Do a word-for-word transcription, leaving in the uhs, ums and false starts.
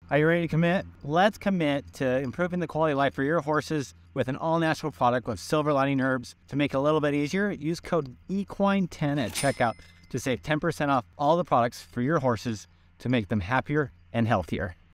Are you ready to commit? Let's commit to improving the quality of life for your horses with an all-natural product with silver lining herbs. To make it a little bit easier, use code equine ten at checkout to save ten percent off all the products for your horses to make them happier and healthier.